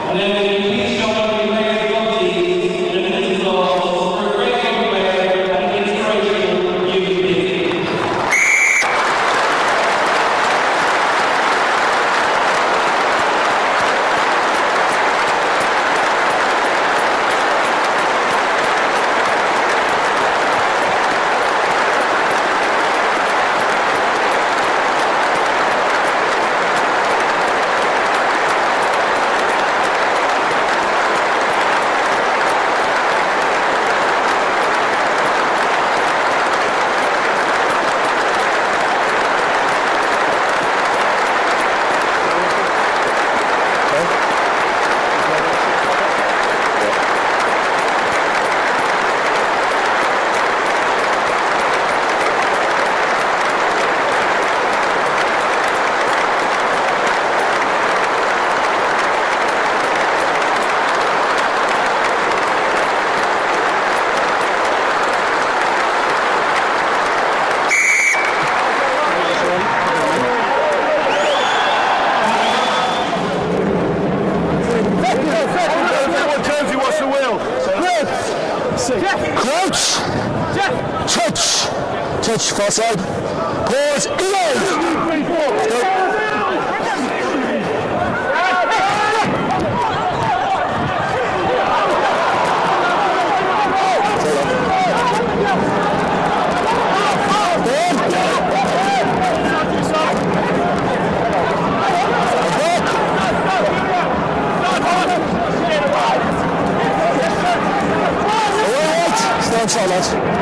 Touch, far side. Pause, Stand lads.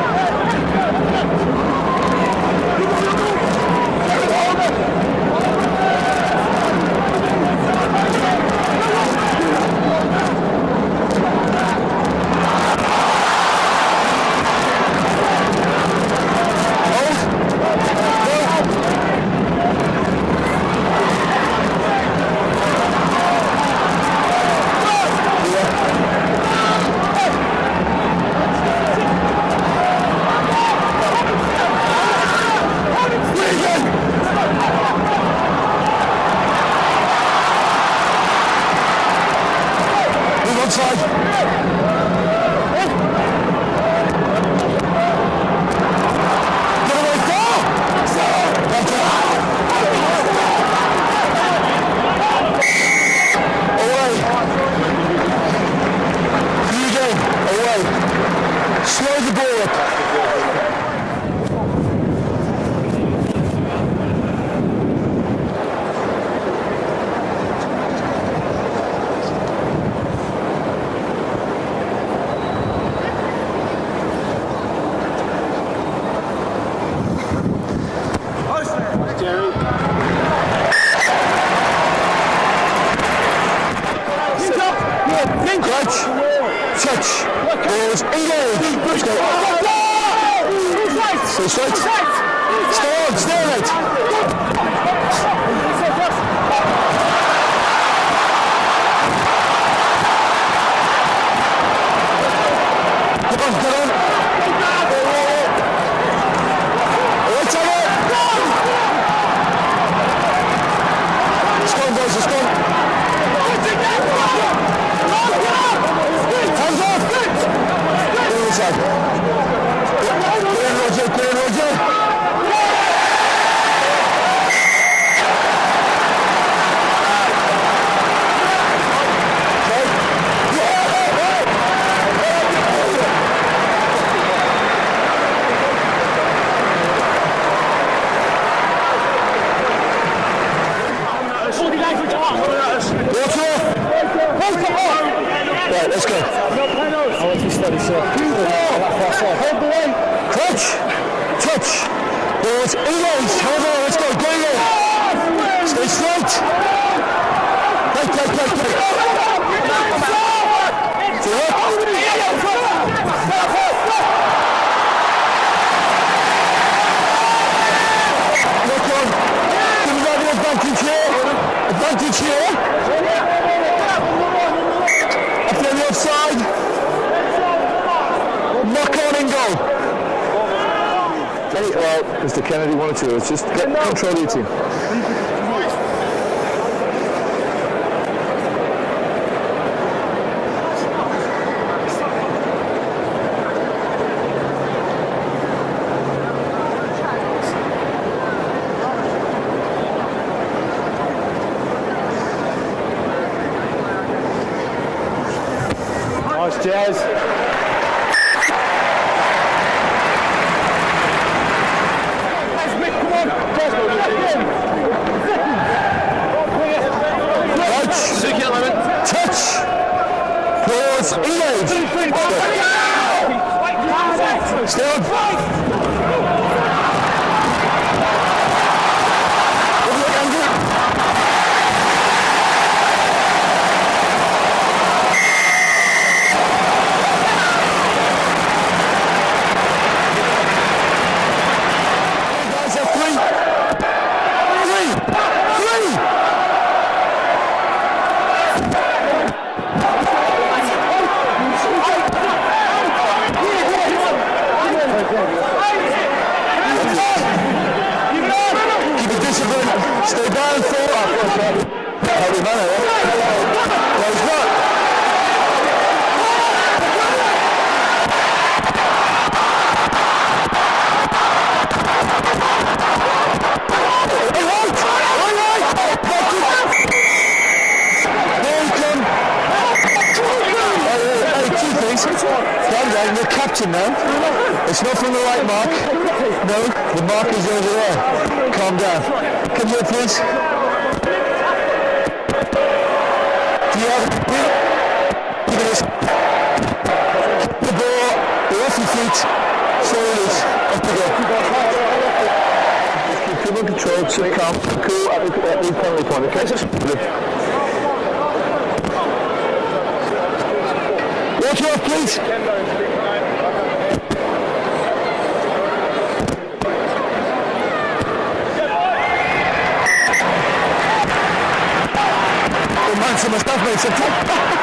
Mr. Kennedy wanted to. It's just get control of your team. Nice, Jazz. Touch. Pause. Engage. Still. Stay down, four. Heavy man, eh? There's not. Two things. Calm down, you're captain now. It's not from the right mark. No, the mark is over there. Calm down. Come here, please. Do you have the ball, you're off your feet, shoulders, up again. Keep cool and controlled, so calm, cool at the penalty point, okay? Watch off, please. Man, so my stuff makes it.